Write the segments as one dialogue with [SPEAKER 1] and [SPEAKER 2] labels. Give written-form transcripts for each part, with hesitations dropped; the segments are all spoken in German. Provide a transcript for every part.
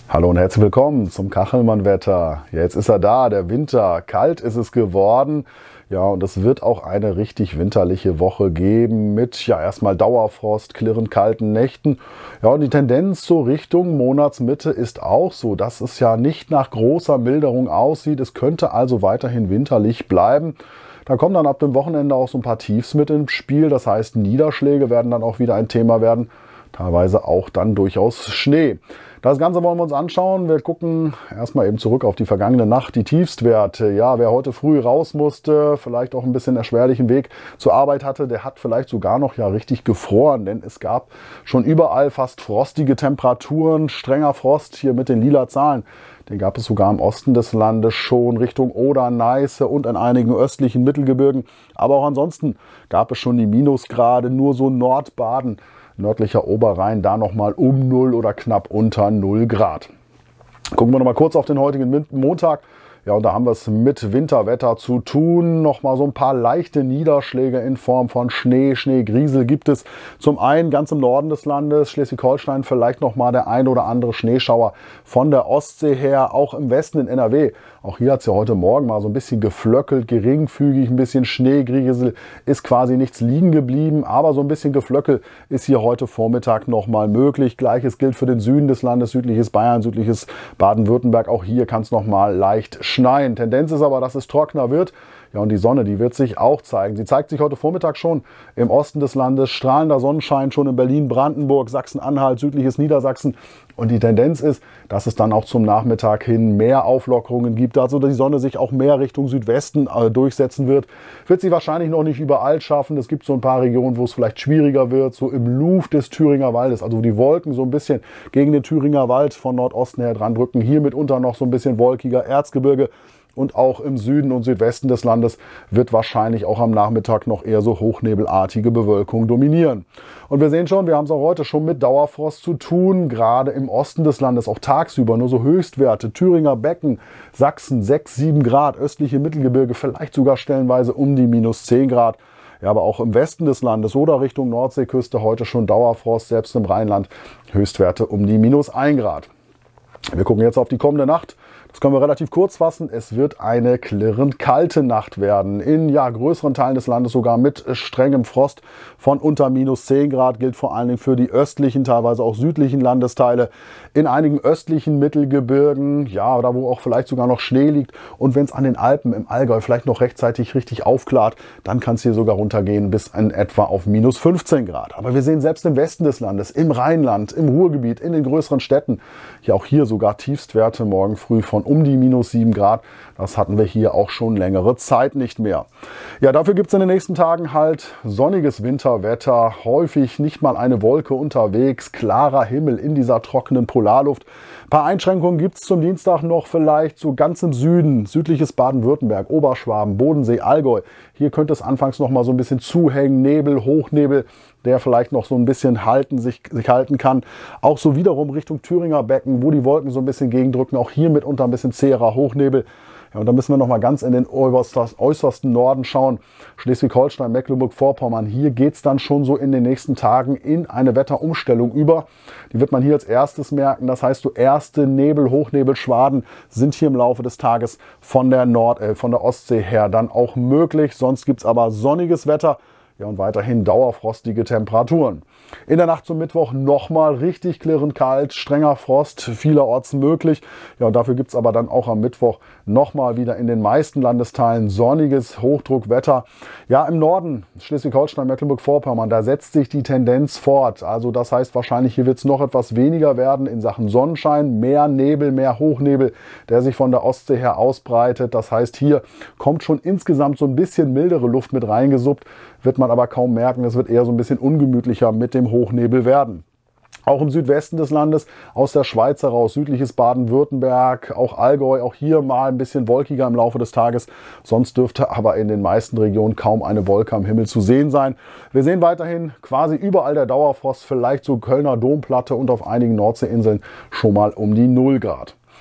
[SPEAKER 1] Hallo und herzlich willkommen zum Kachelmann-Wetter. Jetzt ist er da, der Winter. Kalt ist es geworden. Ja, und es wird auch eine richtig winterliche Woche geben mit erstmal Dauerfrost, klirrend kalten Nächten. Ja, und die Tendenz so Richtung Monatsmitte ist auch so, dass es ja nicht nach großer Milderung aussieht. Es könnte also weiterhin winterlich bleiben. Da kommen dann ab dem Wochenende auch so ein paar Tiefs mit ins Spiel. Das heißt, Niederschläge werden dann auch wieder ein Thema werden. Teilweise auch dann durchaus Schnee. Das Ganze wollen wir uns anschauen. Wir gucken erstmal eben zurück auf die vergangene Nacht, die Tiefstwerte. Ja, wer heute früh raus musste, vielleicht auch ein bisschen erschwerlichen Weg zur Arbeit hatte, der hat vielleicht sogar noch richtig gefroren, denn es gab schon überall fast frostige Temperaturen, strenger Frost hier mit den lila Zahlen. Den gab es sogar im Osten des Landes schon, Richtung Oder, Neiße und in einigen östlichen Mittelgebirgen. Aber auch ansonsten gab es schon die Minusgrade, nur so Nordbaden, nördlicher Oberrhein, da nochmal um 0 oder knapp unter 0 Grad. Gucken wir nochmal kurz auf den heutigen Montag. Ja, und da haben wir es mit Winterwetter zu tun. Nochmal so ein paar leichte Niederschläge in Form von Schnee, Schneegriesel gibt es. Zum einen ganz im Norden des Landes, Schleswig-Holstein, vielleicht nochmal der ein oder andere Schneeschauer von der Ostsee her, auch im Westen in NRW. Auch hier hat es ja heute Morgen mal so ein bisschen geflöckelt, geringfügig, ein bisschen Schneegriesel, ist quasi nichts liegen geblieben, aber so ein bisschen Geflöckel ist hier heute Vormittag nochmal möglich. Gleiches gilt für den Süden des Landes, südliches Bayern, südliches Baden-Württemberg. Auch hier kann es nochmal leicht schneien. Tendenz ist aber, dass es trockener wird. Ja, und die Sonne, die wird sich auch zeigen. Sie zeigt sich heute Vormittag schon im Osten des Landes. Strahlender Sonnenschein schon in Berlin, Brandenburg, Sachsen-Anhalt, südliches Niedersachsen. Und die Tendenz ist, dass es dann auch zum Nachmittag hin mehr Auflockerungen gibt. Also die Sonne sich auch mehr Richtung Südwesten durchsetzen wird. Wird sie wahrscheinlich noch nicht überall schaffen. Es gibt so ein paar Regionen, wo es vielleicht schwieriger wird. So im Luft des Thüringer Waldes. Also die Wolken so ein bisschen gegen den Thüringer Wald von Nordosten her dran drücken. Hier mitunter noch so ein bisschen wolkiger Erzgebirge. Und auch im Süden und Südwesten des Landes wird wahrscheinlich auch am Nachmittag noch eher so hochnebelartige Bewölkung dominieren. Und wir sehen schon, wir haben es auch heute schon mit Dauerfrost zu tun, gerade im Osten des Landes, auch tagsüber nur so Höchstwerte. Thüringer Becken, Sachsen 6, 7 Grad, östliche Mittelgebirge vielleicht sogar stellenweise um die minus 10 Grad. Ja, aber auch im Westen des Landes oder Richtung Nordseeküste heute schon Dauerfrost, selbst im Rheinland Höchstwerte um die minus 1 Grad. Wir gucken jetzt auf die kommende Nacht. Das können wir relativ kurz fassen. Es wird eine klirrend kalte Nacht werden. In größeren Teilen des Landes sogar mit strengem Frost von unter minus 10 Grad. Gilt vor allen Dingen für die östlichen, teilweise auch südlichen Landesteile. In einigen östlichen Mittelgebirgen, da wo auch vielleicht sogar noch Schnee liegt. Und wenn es an den Alpen im Allgäu vielleicht noch rechtzeitig richtig aufklart, dann kann es hier sogar runtergehen bis in etwa auf minus 15 Grad. Aber wir sehen selbst im Westen des Landes, im Rheinland, im Ruhrgebiet, in den größeren Städten, auch hier sogar Tiefstwerte morgen früh von um die minus 7 Grad. Das hatten wir hier auch schon längere Zeit nicht mehr. Ja, dafür gibt es in den nächsten Tagen halt sonniges Winterwetter. Häufig nicht mal eine Wolke unterwegs. Klarer Himmel in dieser trockenen Polarluft. Ein paar Einschränkungen gibt es zum Dienstag noch vielleicht so ganz im Süden. Südliches Baden-Württemberg, Oberschwaben, Bodensee, Allgäu. Hier könnte es anfangs noch mal so ein bisschen zuhängen. Nebel, Hochnebel, der vielleicht noch so ein bisschen sich halten kann. Auch so wiederum Richtung Thüringer Becken, wo die Wolken so ein bisschen gegendrücken. Auch hier mitunter ein bisschen zäherer Hochnebel. Ja, und da müssen wir noch mal ganz in den äußersten Norden schauen. Schleswig-Holstein, Mecklenburg-Vorpommern. Hier geht es dann schon so in den nächsten Tagen in eine Wetterumstellung über. Die wird man hier als erstes merken. Das heißt, so erste Hochnebelschwaden sind hier im Laufe des Tages von der Ostsee her dann auch möglich. Sonst gibt es aber sonniges Wetter. Ja, und weiterhin dauerfrostige Temperaturen. In der Nacht zum Mittwoch nochmal richtig klirrend kalt, strenger Frost, vielerorts möglich. Ja, und dafür gibt's aber dann auch am Mittwoch nochmal wieder in den meisten Landesteilen sonniges Hochdruckwetter. Ja, im Norden, Schleswig-Holstein, Mecklenburg-Vorpommern, da setzt sich die Tendenz fort. Also das heißt wahrscheinlich, hier wird's noch etwas weniger werden in Sachen Sonnenschein, mehr Nebel, mehr Hochnebel, der sich von der Ostsee her ausbreitet. Das heißt, hier kommt schon insgesamt so ein bisschen mildere Luft mit reingesuppt. Wird man aber kaum merken, es wird eher so ein bisschen ungemütlicher mit dem Hochnebel werden. Auch im Südwesten des Landes, aus der Schweiz heraus, südliches Baden-Württemberg, auch Allgäu, auch hier mal ein bisschen wolkiger im Laufe des Tages. Sonst dürfte aber in den meisten Regionen kaum eine Wolke am Himmel zu sehen sein. Wir sehen weiterhin quasi überall der Dauerfrost, vielleicht so Kölner Domplatte und auf einigen Nordseeinseln schon mal um die 0 Grad.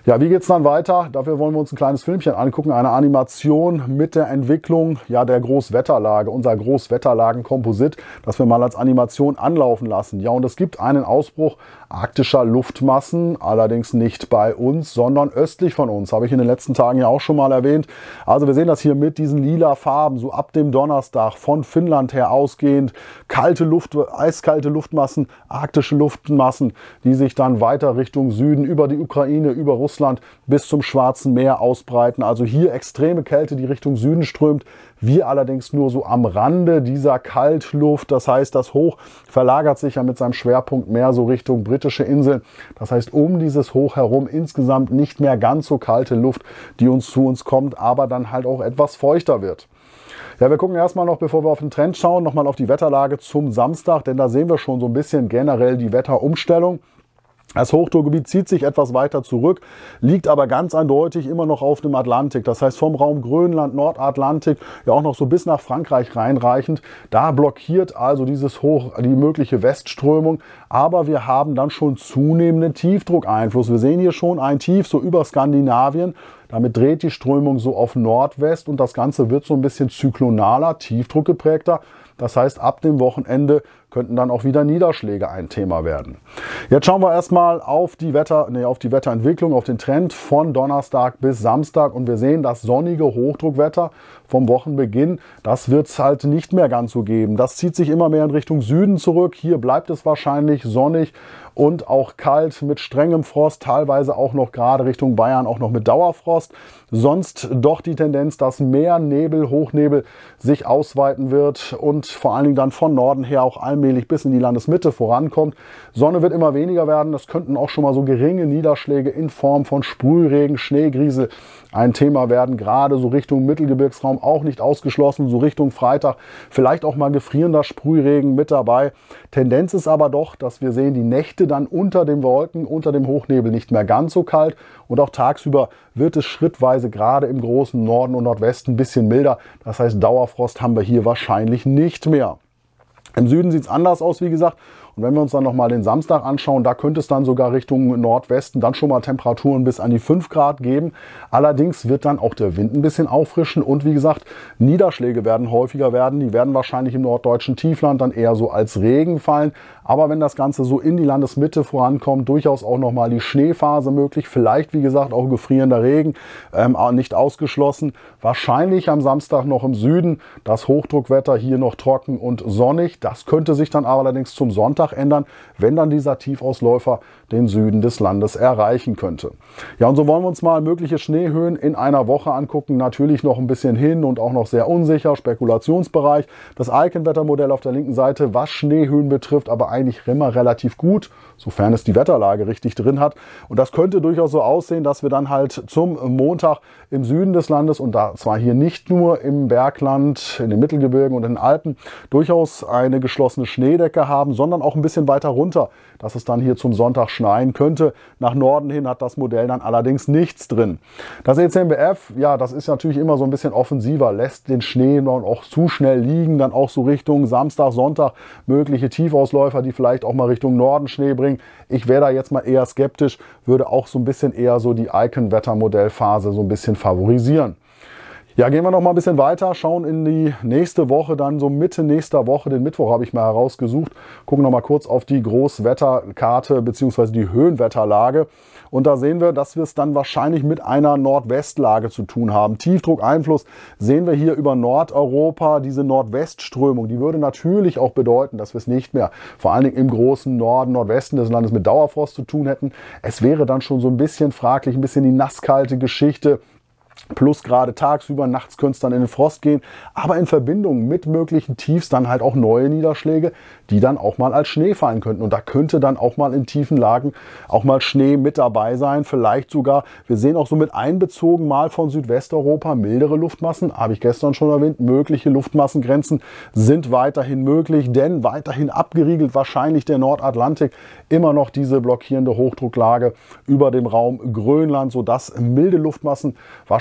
[SPEAKER 1] Ja, wie geht's dann weiter? Dafür wollen wir uns ein kleines Filmchen angucken, eine Animation mit der Entwicklung der Großwetterlage, unser Großwetterlagen-Komposit, das wir mal als Animation anlaufen lassen. Ja, und es gibt einen Ausbruch arktischer Luftmassen, allerdings nicht bei uns, sondern östlich von uns. Habe ich in den letzten Tagen ja auch schon mal erwähnt. Also wir sehen das hier mit diesen lila Farben, so ab dem Donnerstag von Finnland her ausgehend. Eiskalte Luftmassen, arktische Luftmassen, die sich dann weiter Richtung Süden über die Ukraine, über Russland bis zum Schwarzen Meer ausbreiten. Also hier extreme Kälte, die Richtung Süden strömt. Wir allerdings nur so am Rande dieser Kaltluft. Das heißt, das Hoch verlagert sich ja mit seinem Schwerpunkt mehr so Richtung britische Inseln. Das heißt, um dieses Hoch herum insgesamt nicht mehr ganz so kalte Luft, die zu uns kommt, aber dann halt auch etwas feuchter wird. Ja, wir gucken erstmal noch, bevor wir auf den Trend schauen, nochmal auf die Wetterlage zum Samstag, denn da sehen wir schon so ein bisschen generell die Wetterumstellung. Das Hochdruckgebiet zieht sich etwas weiter zurück, liegt aber ganz eindeutig immer noch auf dem Atlantik. Das heißt vom Raum Grönland, Nordatlantik, ja auch noch so bis nach Frankreich reinreichend. Da blockiert also dieses Hoch die mögliche Westströmung. Aber wir haben dann schon zunehmenden Tiefdruckeinfluss. Wir sehen hier schon ein Tief so über Skandinavien. Damit dreht die Strömung so auf Nordwest und das Ganze wird so ein bisschen zyklonaler, tiefdruckgeprägter. Das heißt, ab dem Wochenende könnten dann auch wieder Niederschläge ein Thema werden. Jetzt schauen wir erstmal auf die Wetterentwicklung, auf den Trend von Donnerstag bis Samstag. Und wir sehen, das sonnige Hochdruckwetter vom Wochenbeginn, das wird es halt nicht mehr ganz so geben. Das zieht sich immer mehr in Richtung Süden zurück. Hier bleibt es wahrscheinlich sonnig und auch kalt mit strengem Frost, teilweise auch noch gerade Richtung Bayern auch noch mit Dauerfrost. Sonst doch die Tendenz, dass mehr Nebel, Hochnebel sich ausweiten wird und vor allen Dingen dann von Norden her auch allmählich bis in die Landesmitte vorankommt. Sonne wird immer weniger werden. Das könnten auch schon mal so geringe Niederschläge in Form von Sprühregen, Schneegriesel ein Thema werden. Gerade so Richtung Mittelgebirgsraum auch nicht ausgeschlossen. So Richtung Freitag vielleicht auch mal gefrierender Sprühregen mit dabei. Tendenz ist aber doch, dass wir sehen, die Nächte dann unter den Wolken, unter dem Hochnebel nicht mehr ganz so kalt. Und auch tagsüber wird es schrittweise gerade im großen Norden und Nordwesten ein bisschen milder. Das heißt, Dauerfrost haben wir hier wahrscheinlich nicht mehr. Im Süden sieht es anders aus, wie gesagt. Und wenn wir uns dann nochmal den Samstag anschauen, da könnte es dann sogar Richtung Nordwesten dann schon mal Temperaturen bis an die 5 Grad geben. Allerdings wird dann auch der Wind ein bisschen auffrischen und wie gesagt, Niederschläge werden häufiger werden. Die werden wahrscheinlich im norddeutschen Tiefland dann eher so als Regen fallen. Aber wenn das Ganze so in die Landesmitte vorankommt, durchaus auch nochmal die Schneephase möglich. Vielleicht, wie gesagt, auch gefrierender Regen, nicht ausgeschlossen. Wahrscheinlich am Samstag noch im Süden das Hochdruckwetter hier noch trocken und sonnig. Das könnte sich dann allerdings zum Sonntag ändern, wenn dann dieser Tiefausläufer den Süden des Landes erreichen könnte. Ja, und so wollen wir uns mal mögliche Schneehöhen in einer Woche angucken. Natürlich noch ein bisschen hin und auch noch sehr unsicher, Spekulationsbereich. Das Icon-Wettermodell auf der linken Seite, was Schneehöhen betrifft, aber eigentlich immer relativ gut, sofern es die Wetterlage richtig drin hat. Und das könnte durchaus so aussehen, dass wir dann halt zum Montag im Süden des Landes und da zwar hier nicht nur im Bergland, in den Mittelgebirgen und in den Alpen durchaus eine geschlossene Schneedecke haben, sondern auch ein bisschen weiter runter, dass es dann hier zum Sonntag schneien könnte. Nach Norden hin hat das Modell dann allerdings nichts drin. Das ECMWF, ja, das ist natürlich immer so ein bisschen offensiver, lässt den Schnee noch auch zu schnell liegen, dann auch so Richtung Samstag, Sonntag mögliche Tiefausläufer, die vielleicht auch mal Richtung Norden Schnee bringen. Ich wäre da jetzt mal eher skeptisch, würde auch so ein bisschen eher so die Icon-Wettermodellphase so ein bisschen favorisieren. Ja, gehen wir noch mal ein bisschen weiter, schauen in die nächste Woche, dann so Mitte nächster Woche, den Mittwoch habe ich mal herausgesucht, gucken noch mal kurz auf die Großwetterkarte bzw. die Höhenwetterlage. Und da sehen wir, dass wir es dann wahrscheinlich mit einer Nordwestlage zu tun haben. Tiefdruckeinfluss sehen wir hier über Nordeuropa, diese Nordwestströmung, die würde natürlich auch bedeuten, dass wir es nicht mehr vor allen Dingen im großen Norden, Nordwesten des Landes mit Dauerfrost zu tun hätten. Es wäre dann schon so ein bisschen fraglich, ein bisschen die nasskalte Geschichte. Plus gerade tagsüber, nachts könnte es dann in den Frost gehen. Aber in Verbindung mit möglichen Tiefs dann halt auch neue Niederschläge, die dann auch mal als Schnee fallen könnten. Und da könnte dann auch mal in tiefen Lagen auch mal Schnee mit dabei sein. Vielleicht sogar, wir sehen auch so mit einbezogen mal von Südwesteuropa mildere Luftmassen. Habe ich gestern schon erwähnt, mögliche Luftmassengrenzen sind weiterhin möglich. Denn weiterhin abgeriegelt wahrscheinlich der Nordatlantik immer noch diese blockierende Hochdrucklage über dem Raum Grönland, sodass milde Luftmassen wahrscheinlich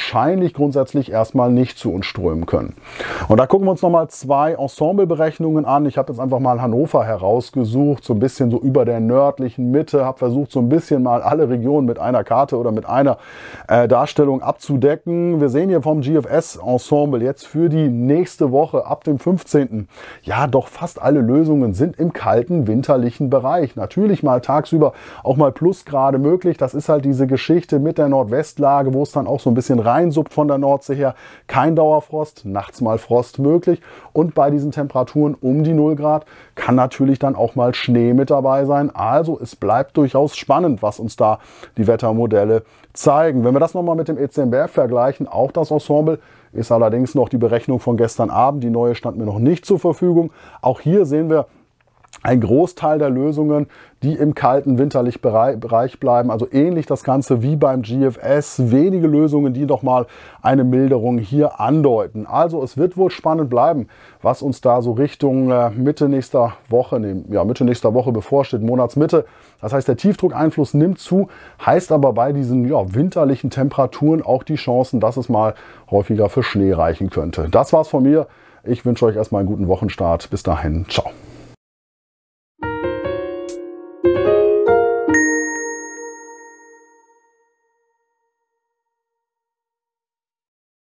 [SPEAKER 1] wahrscheinlich grundsätzlich erstmal nicht zu uns strömen können. Und da gucken wir uns nochmal zwei Ensembleberechnungen an. Ich habe jetzt einfach mal Hannover herausgesucht, so ein bisschen so über der nördlichen Mitte, habe versucht so ein bisschen mal alle Regionen mit einer Karte oder mit einer Darstellung abzudecken. Wir sehen hier vom GFS-Ensemble jetzt für die nächste Woche ab dem 15. Ja, doch fast alle Lösungen sind im kalten winterlichen Bereich. Natürlich mal tagsüber auch mal Plusgrade möglich. Das ist halt diese Geschichte mit der Nordwestlage, wo es dann auch so ein bisschen reinsuppt von der Nordsee her. Kein Dauerfrost, nachts mal Frost möglich. Und bei diesen Temperaturen um die 0 Grad kann natürlich dann auch mal Schnee mit dabei sein. Also es bleibt durchaus spannend, was uns da die Wettermodelle zeigen. Wenn wir das nochmal mit dem ECMWF vergleichen, auch das Ensemble, ist allerdings noch die Berechnung von gestern Abend. Die neue stand mir noch nicht zur Verfügung. Auch hier sehen wir ein Großteil der Lösungen, die im kalten winterlichen Bereich bleiben. Also ähnlich das Ganze wie beim GFS. Wenige Lösungen, die doch mal eine Milderung hier andeuten. Also es wird wohl spannend bleiben, was uns da so Richtung Mitte nächster Woche bevorsteht, Monatsmitte. Das heißt, der Tiefdruckeinfluss nimmt zu, heißt aber bei diesen winterlichen Temperaturen auch die Chancen, dass es mal häufiger für Schnee reichen könnte. Das war's von mir. Ich wünsche euch erstmal einen guten Wochenstart. Bis dahin, ciao.